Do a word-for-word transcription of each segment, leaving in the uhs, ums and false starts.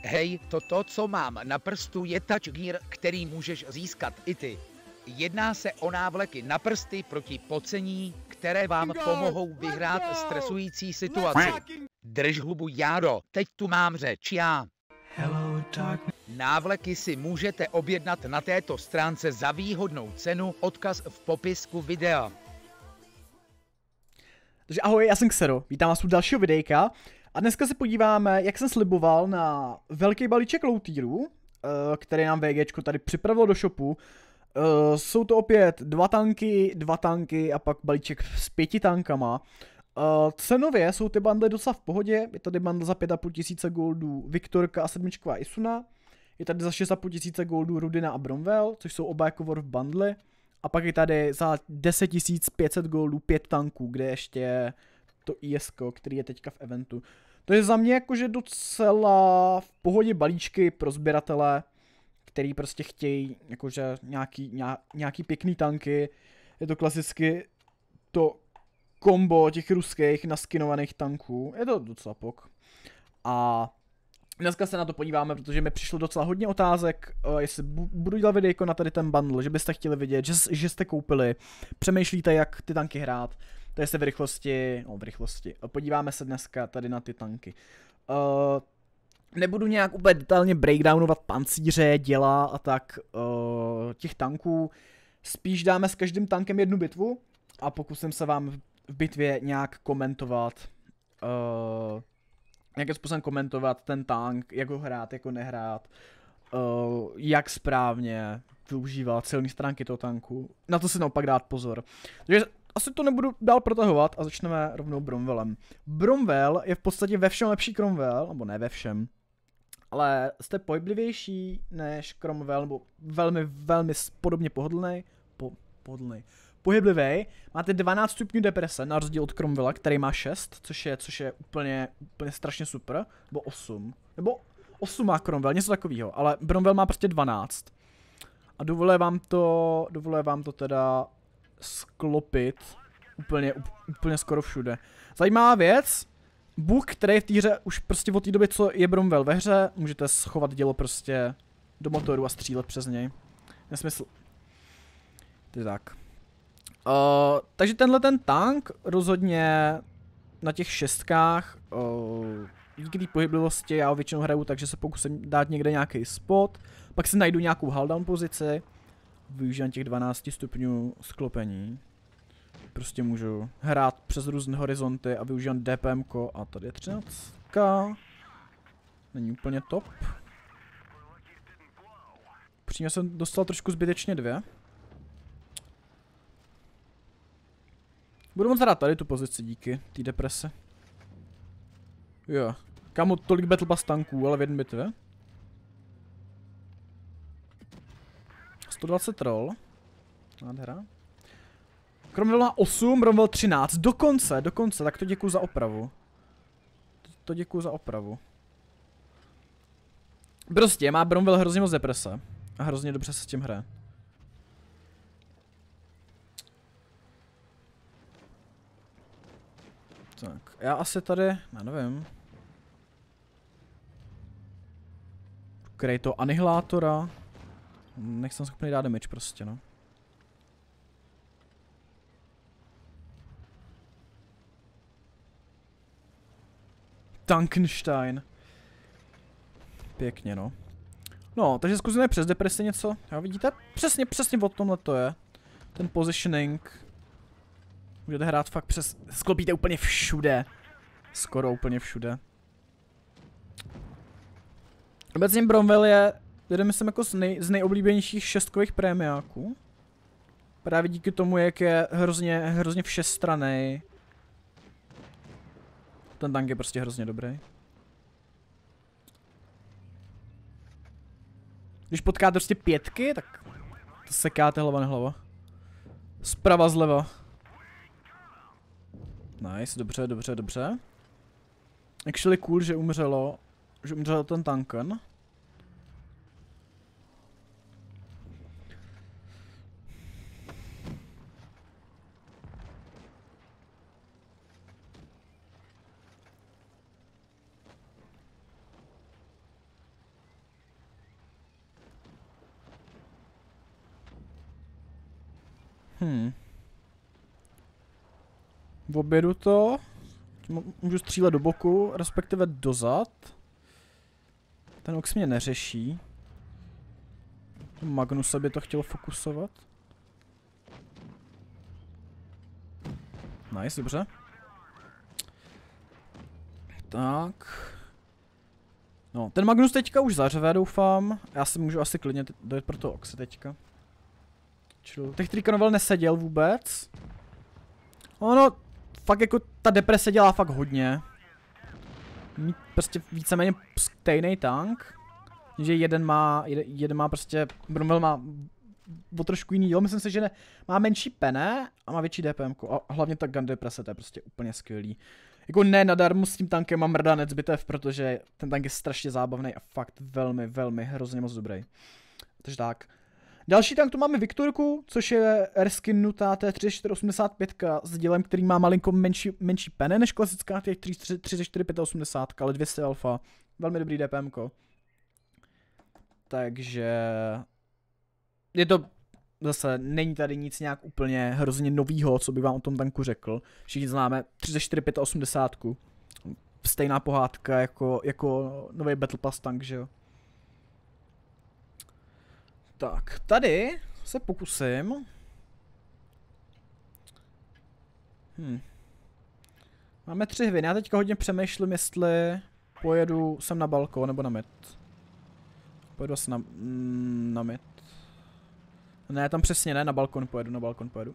Hej, to to, co mám na prstu, je touch gear, který můžeš získat i ty. Jedná se o návleky na prsty proti pocení, které vám pomohou vyhrát stresující situaci. Drž hubu, Járo, teď tu mám řeč já. Návleky si můžete objednat na této stránce za výhodnou cenu, odkaz v popisku videa. Takže ahoj, já jsem Xero, vítám vás u dalšího videjka a dneska se podíváme, jak jsem sliboval, na velký balíček lootýrů, který nám VGčko tady připravilo do shopu. Jsou to opět dva tanky, dva tanky a pak balíček s pěti tankama. Cenově jsou ty bundle docela v pohodě, je tady bundle za pět a půl tisíce goldů Viktorka a sedmičková Isuna. Je tady za šest a půl tisíce goldů Rudina a Bromwell, což jsou oba jako War v bundle. A pak je tady za deset tisíc pět set goldů pět tanků, kde ještě to I S K, který je teďka v eventu. To je za mě jakože docela v pohodě balíčky pro sběratele, který prostě chtějí jakože nějaký, nějaký pěkný tanky. Je to klasicky to kombo těch ruských naskinovaných tanků. Je to docela pok. A dneska se na to podíváme, protože mi přišlo docela hodně otázek, uh, jestli budu dělat videjko na tady ten bundle, že byste chtěli vidět, že, že jste koupili, přemýšlíte, jak ty tanky hrát, takže se v rychlosti, no v rychlosti, podíváme se dneska tady na ty tanky. Uh, nebudu nějak úplně detailně breakdownovat pancíře, děla a tak uh, těch tanků, spíš dáme s každým tankem jednu bitvu a pokusím se vám v bitvě nějak komentovat, uh, nějakým způsobem komentovat ten tank, jak ho hrát, jak ho nehrát, uh, jak správně využívat silné stránky toho tanku. Na to si naopak dát pozor. Takže asi to nebudu dál protahovat a začneme rovnou Bromwellem. Bromwell je v podstatě ve všem lepší Cromwell, nebo ne ve všem, ale jste pohyblivější než Cromwell, nebo velmi, velmi podobně pohodlný, po, pohodlný. Pohyblivý, máte dvanáct stupňů deprese, na rozdíl od Cromwella, který má šest, což je, což je úplně, úplně strašně super, nebo osm, nebo osm má Cromwell, něco takového, ale Bromwell má prostě dvanáct. A dovoluje vám to, dovoluje vám to teda sklopit úplně, úplně skoro všude. Zajímavá věc, bůh, který je v té hře už prostě od té doby, co je Bromwell ve hře, můžete schovat dělo prostě do motoru a střílet přes něj. Nesmysl. To je tak. Uh, takže tenhle ten tank rozhodně na těch šestkách, uh, díky té pohyblivosti já ho většinou hraju, takže se pokusím dát někde nějaký spot, pak si najdu nějakou hulldown pozici, využívám těch dvanáct stupňů sklopení, prostě můžu hrát přes různé horizonty a využívám DPMko a tady je třináct. Není úplně top. Přímě jsem dostal trošku zbytečně dvě. Budu moc hrát tady tu pozici díky té deprese. Jo. Kámo, tolik battle pass tanků, ale v jedné bitvě. sto dvacet roll. Nádhera. Cromwell má osm, Bromwell třináct. Dokonce, dokonce, tak to děkuju za opravu. To, to děkuju za opravu. Prostě má Bromwell hrozně moc deprese. A hrozně dobře se s tím hraje. Tak, já asi tady, já nevím. Ukryj to anihilátora. Nechcem schopný dát damage prostě, no. Tankenstein. Pěkně, no. No, takže zkusíme přes depresi něco. Já vidíte? Přesně, přesně o tomhle to je. Ten positioning. Můžete hrát fakt přes... Sklopíte úplně všude. Skoro úplně všude. Obecně Bromwell je, jeden myslím jako z, nej, z nejoblíbenějších šestkových prémiáků. Právě díky tomu, jak je hrozně, hrozně všestranný. Ten tank je prostě hrozně dobrý. Když potkáte prostě pětky, tak to sekáte hlava na hlava. Zprava zleva. Nice, dobře, dobře, dobře. Actually cool, že umřelo, že umřel ten tanken. Hmm. Objedu to. Můžu střílet do boku, respektive dozad. Ten Ox mě neřeší. Magnusa by to chtělo fokusovat. Nice, dobře. Tak. No, ten Magnus teďka už zařve, doufám. Já si můžu asi klidně dojet pro toho Oxe teďka. Chill. Těch trýka novel neseděl vůbec. Ono, fakt jako ta deprese dělá fakt hodně. Mít prostě víceméně stejný tank. Že jeden má, jeden, jeden má prostě, Brumel má o trošku jiný díl, myslím si, že ne, má menší pene a má větší DPMko a hlavně ta gun deprese, to je prostě úplně skvělý. Jako ne nadarmo s tím tankem mám mrdanec bitev, protože ten tank je strašně zábavný a fakt velmi, velmi hrozně moc dobrý. Takže tak. Další tank tu máme Viktorku, což je reskinutá T tři čtyři osmdesát pět s dílem, který má malinko menší, menší pene než klasická T tři čtyři pět osmdesát, ale dvě stě alfa. Velmi dobrý DPMko. Takže je to zase, není tady nic nějak úplně hrozně novýho, co bych vám o tom tanku řekl. Všichni známe tři čtyři pět osmdesát. Stejná pohádka jako, jako nový Battle Pass tank, že jo. Tak, tady se pokusím. Hm. Máme tři hvěny, já teďka hodně přemýšlím, jestli pojedu sem na balkon nebo na mid. Pojedu asi na, na mid. Ne, tam přesně ne, na balkon pojedu, na balkon pojedu.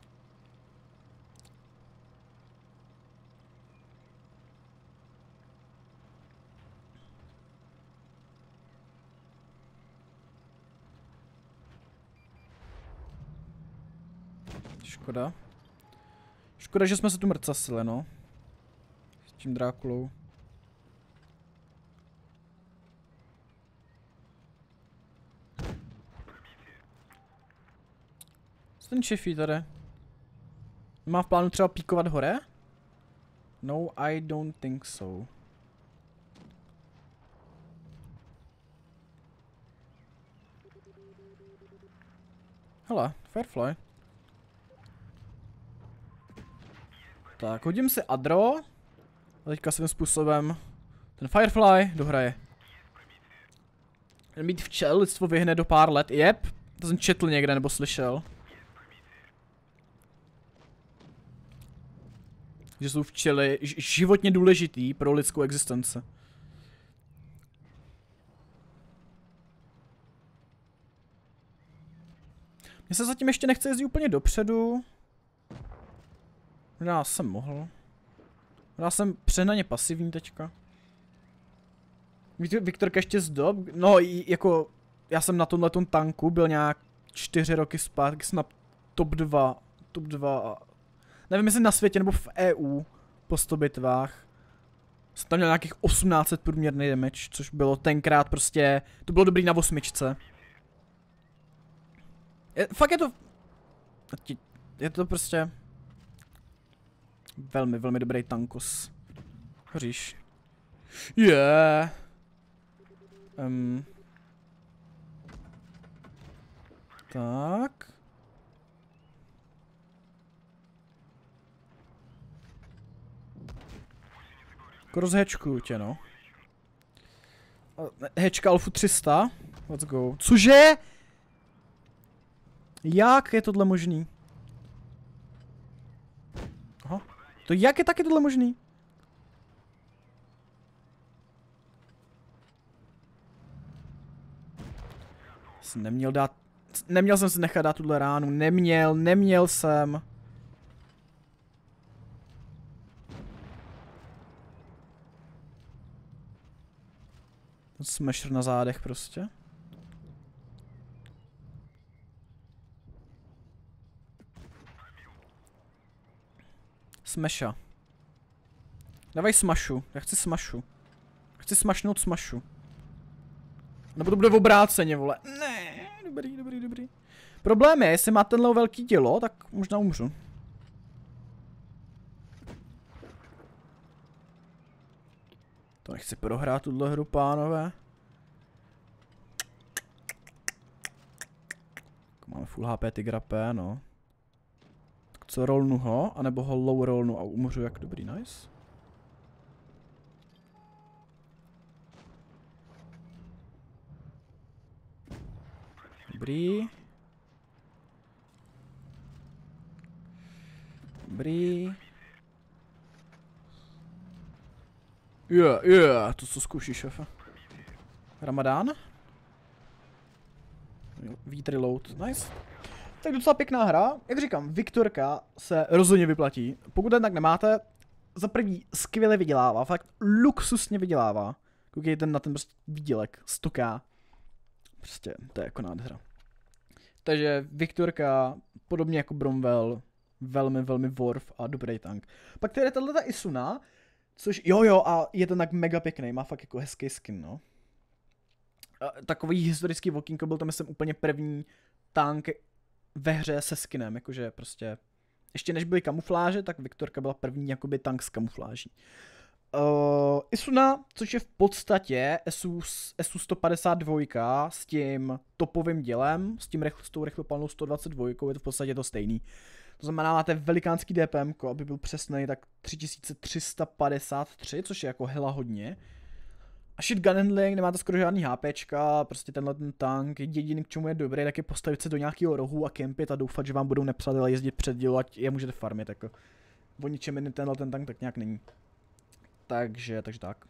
Škoda. Škoda, že jsme se tu mrcasili, no. S tím Drákulou. Co ten Chiffy tady? Má v plánu třeba píkovat hore? No, I don't think so. Hele, Firefly. Tak, hodím si Adro. A teďka svým způsobem ten Firefly dohraje. Mít včel, lidstvo vyhne do pár let. Jep, to jsem četl někde nebo slyšel. Že jsou včely životně důležitý pro lidskou existenci. Mně se zatím ještě nechce jezdit úplně dopředu. Já jsem mohl. Já jsem přehnaně pasivní teďka. Viktorka ještě z dob, no jako já jsem na tomhletom tanku byl nějak čtyři roky zpátky, jsem na top dva, top dva, nevím jestli na světě nebo v E U po sto bitvách. Jsem tam měl nějakých osmnáct set průměrný damage, což bylo tenkrát prostě, to bylo dobrý na osmičce. Je, fakt je to, je to prostě velmi, velmi dobrý tankos. Hoříš. Yeah. Um. Tak. Jako rozhečkuju tě, no. Hečka Alfu tři sta. Let's go. Cože? Jak je tohle možný? Aha. To jak je taky tohle možný? Jsem neměl dát... Neměl jsem si nechat dát tuhle ránu. Neměl, neměl jsem. Smasher na zádech prostě. Smasha. Dávaj smashu. Já chci smashu. Chci smashnout smashu. Nebo to bude v obráceně, vole. Ne, dobrý, dobrý, dobrý. Problém je, jestli má tenhle velký dělo, tak možná umřu. To nechci prohrát tuhle hru, pánové. Máme full H P Tigra P, no. Co, rollnu ho, anebo ho low rollnu a umřu jak dobrý, nice. Dobrý. Dobrý. Je, yeah, je, yeah, to co zkoušíš, šefe. Ramadán. Vít reload, nice. Tak docela pěkná hra, jak říkám, Viktorka se rozhodně vyplatí. Pokud ten tak nemáte, za první skvěle vydělává, fakt luxusně vydělává. Koukejte na ten prostě výdělek, sto ká. Prostě, to je jako nádhera. Takže Viktorka, podobně jako Bromwell, velmi, velmi worth a dobrý tank. Pak tady je tato Isuna, což jo jo a je ten tak mega pěkný, má fakt jako hezký skin, no. A takový historický walkingo byl to myslím úplně první tank ve hře se skinem, jakože prostě, ještě než byly kamufláže, tak Viktorka byla první jakoby tank s kamufláží. Uh, Isuna, což je v podstatě S U sto padesát dva s tím topovým dělem, s tím rychl, s tou rychlopalnou sto dvacet dva, je to v podstatě to stejný. To znamená, máte velikánský D P M, aby byl přesný, tak tři tisíce tři sta padesát tři, což je jako hela hodně. A shotgun handling, nemáte skoro žádný HPčka, prostě tenhle ten tank, jediný k čemu je dobrý, tak je postavit se do nějakého rohu a kempit a doufat, že vám budou nepřátelé jezdit před dílo, ať je můžete farmit, jako. O ničem jiným tenhle ten tank tak nějak není. Takže, takže tak.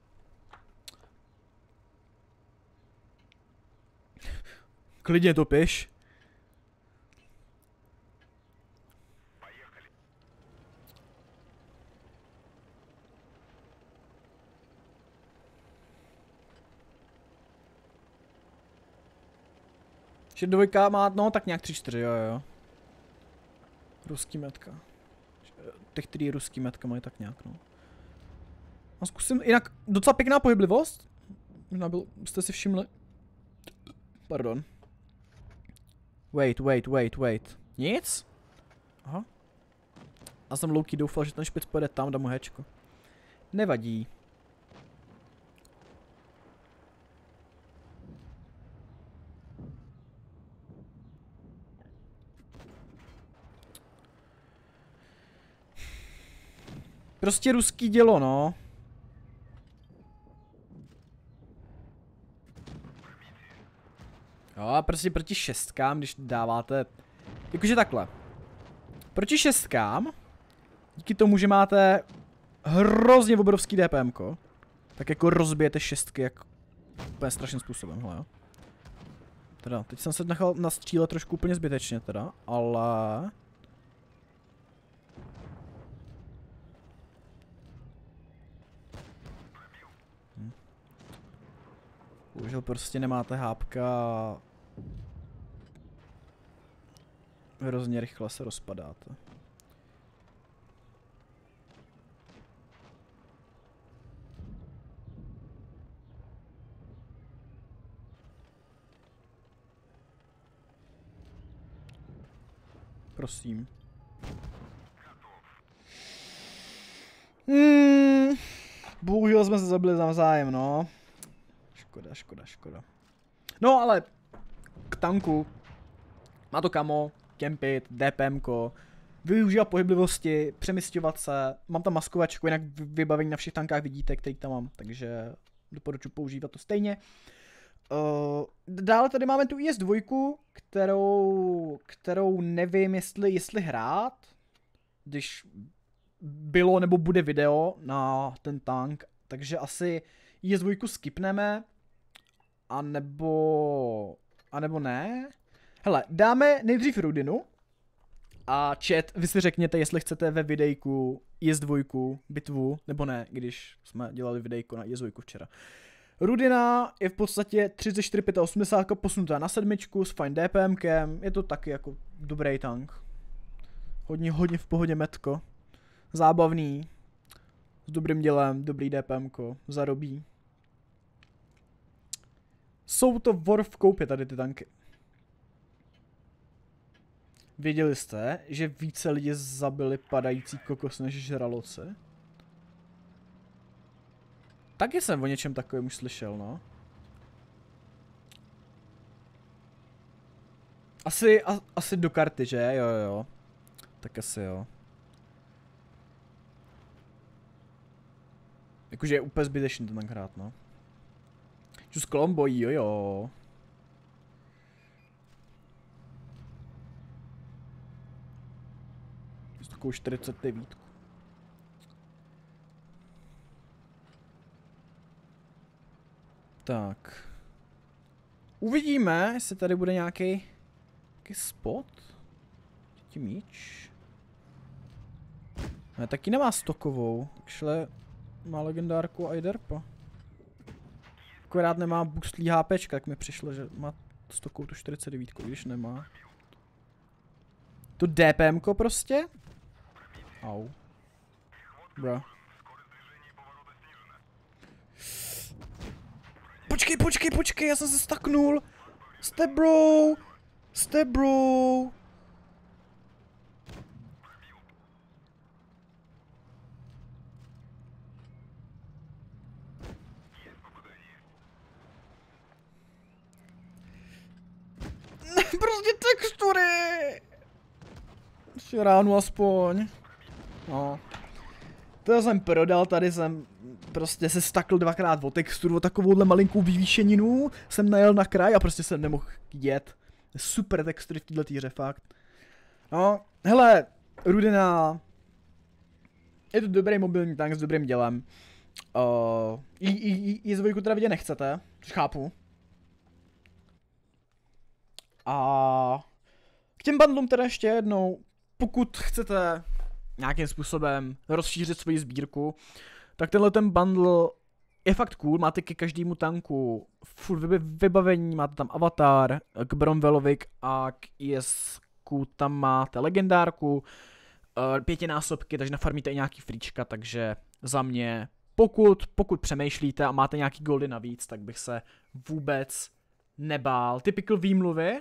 Klidně to piš. Že dvojka má, no tak nějak tři čtyři, jo jo. Ruský metka. Těch, který ruský metka mají tak nějak, no. A zkusím, jinak docela pěkná pohyblivost. Možná byl, jste si všimli. Pardon. Wait, wait, wait, wait. Nic? Aha. Já jsem low-key doufal, že ten špic pojede tam, dám mu hečko. Nevadí. Prostě ruský dělo, no. Jo, a prostě proti šestkám, když dáváte... Jakože takhle. Proti šestkám, díky tomu, že máte hrozně obrovský DPMko, tak jako rozbijete šestky jak úplně strašným způsobem, hele jo. Teda, teď jsem se nechal nastřílet trošku úplně zbytečně teda, ale... Bohužel prostě nemáte hápka. Hrozně rychle se rozpadáte. Prosím. Hmm. Bohužel jsme se zabili navzájem, no. Škoda, škoda, škoda. No ale k tanku. Má to kamo, kempit, DPMko, využívat pohyblivosti, přemysťovat se. Mám tam maskovačku, jinak vybavení na všech tankách vidíte, který tam mám, takže doporučuji používat to stejně. Uh, dále tady máme tu I S dva, kterou, kterou nevím, jestli, jestli hrát, když bylo nebo bude video na ten tank, takže asi I S dva skipneme, anebo, anebo ne. Hele, dáme nejdřív Rudinu a chat, vy si řekněte, jestli chcete ve videjku I S dva bitvu, nebo ne, když jsme dělali videjko na I S dva včera. Rudina je v podstatě třicet čtyři osmdesát pět posunutá na sedmičku s fajn DPMkem, je to taky jako dobrý tank. Hodně, hodně v pohodě metko. Zábavný. S dobrým dělem, dobrý DPMko, zarobí. Jsou to worth v koupě tady ty tanky. Věděli jste, že více lidí zabili padající kokos než žraloci? Taky jsem o něčem takovém už slyšel, no. Asi, a, asi do karty, že? Jo, jo. Tak asi jo. Jakože je úplně zbytečný to tenkrát, no. Čus kolombojí, jo jo. S takovou čtyřicet devět. Tak. Uvidíme, jestli tady bude nějaký, nějaký spot. Tím míč. Ne, taky nemá stokovou. Takže má legendárku a i derpa. Akorát nemá boostlý HPčka, tak mi přišlo, že má stokovou tu čtyřicet devět, když nemá. To DPMko prostě? Au. Bro. Počkej, počkej, počkej, já jsem se staknul. Step bro. Step bro. Prostě textury. Ještě ránu aspoň. No. To jsem prodal, tady jsem prostě se stakl dvakrát o texturu, o takovouhle malinkou vyvýšeninu jsem najel na kraj a prostě jsem nemohl jet. Super textury v této týře, fakt. No, hele, Rudena. Je to dobrý mobilní tank s dobrým dělem. Uh, i, i, i zvojku teda vidět nechcete, což chápu. A k těm bundlům teda ještě jednou, pokud chcete nějakým způsobem rozšířit svoji sbírku, tak tenhle ten bundle je fakt cool, máte ke každému tanku full vybavení, máte tam avatar, k Bromwellovi a k I S ku tam máte legendárku, pětinásobky, takže nafarmíte i nějaký fríčka, takže za mě, pokud, pokud přemýšlíte a máte nějaký goldy navíc, tak bych se vůbec nebál. Typical výmluvy.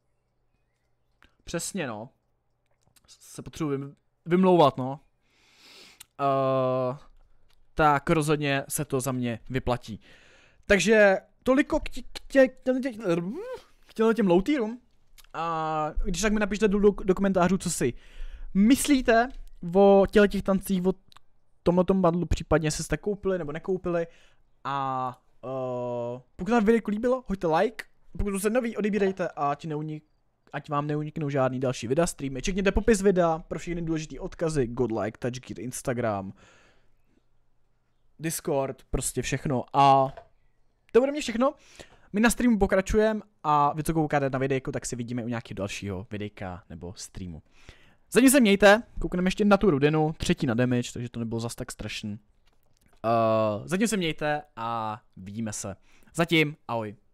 Přesně no. Se potřebuji vymlouvat no. Uh, tak rozhodně se to za mě vyplatí. Takže toliko k, tě, k, tě, k, tě, k těm, těm low tierům. A když tak mi napište do, do, do komentářů, co si myslíte o těch tancích, o tomhletom bundlu, případně jestli jste koupili nebo nekoupili. A uh, pokud vám video líbilo, hoďte like. Pokud jste nový, odebírejte a ať, neunik, ať vám neuniknou žádný další videa, streamy. Čekněte popis videa pro všechny důležité odkazy, Godlike, TouchGear, Instagram, Discord, prostě všechno. A to bude mě všechno. My na streamu pokračujeme a vy co koukáte na videjku, tak si vidíme u nějakého dalšího videjka nebo streamu. Zatím se mějte, koukneme ještě na tu Rudenu, třetí na damage, takže to nebylo zas tak strašný. Uh, zatím se mějte a vidíme se. Zatím, ahoj.